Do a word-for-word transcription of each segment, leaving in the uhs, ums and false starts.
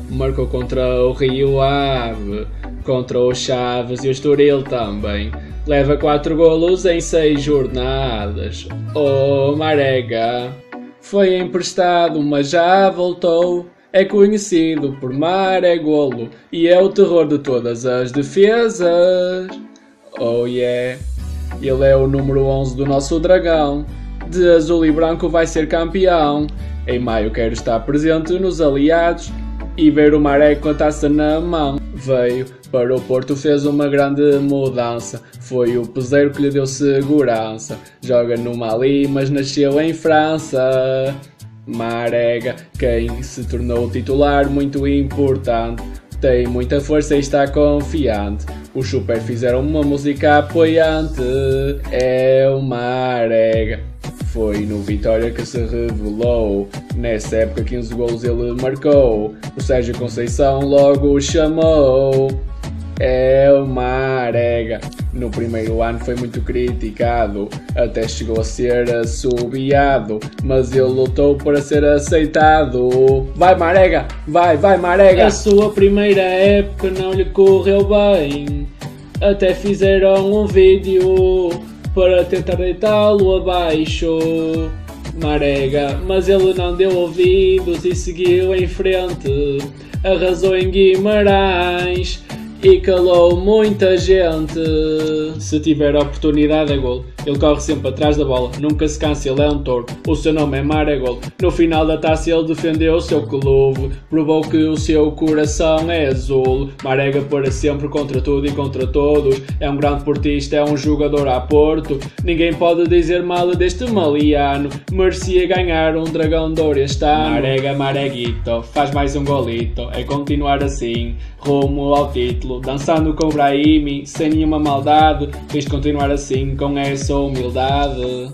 marcou contra o Rio Ave, contra o Chaves e o Estoril também. Leva quatro golos em seis jornadas. Oh, Marega! Foi emprestado, mas já voltou. É conhecido por Maregolo e é o terror de todas as defesas. Oh yeah! Ele é o número onze do nosso dragão. De azul e branco vai ser campeão. Em maio quero estar presente nos aliados e ver o Maré com a taça na mão. Veio para o Porto, fez uma grande mudança. Foi o peseiro que lhe deu segurança. Joga no Mali, mas nasceu em França. Marega, quem se tornou titular muito importante. Tem muita força e está confiante. Os Super fizeram uma música apoiante. É o Marega. Foi no Vitória que se revelou. Nessa época quinze golos ele marcou. O Sérgio Conceição logo o chamou. É o Marega. No primeiro ano foi muito criticado, até chegou a ser assobiado, mas ele lutou para ser aceitado. Vai Marega, vai, vai Marega! A sua primeira época não lhe correu bem, até fizeram um vídeo para tentar deitá-lo abaixo. Marega, mas ele não deu ouvidos e seguiu em frente, arrasou em Guimarães e calou muita gente. Se tiver oportunidade é gol. Ele corre sempre atrás da bola, nunca se cansa, ele é um touro. O seu nome é Maregol. No final da taça ele defendeu o seu clube, provou que o seu coração é azul. Marega para sempre contra tudo e contra todos. É um grande portista, é um jogador a Porto. Ninguém pode dizer mal deste maliano. Merecia ganhar um dragão de ouro este ano. Marega, Mareguito, faz mais um golito. É continuar assim, rumo ao título, dançando com o Brahimi, sem nenhuma maldade. Tens de continuar assim, com essa humildade.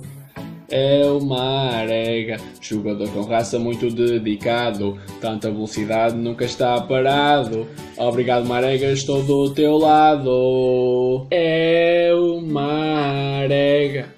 É o Marega, jogador com raça muito dedicado, tanta velocidade nunca está parado. Obrigado Marega, estou do teu lado. É o Marega.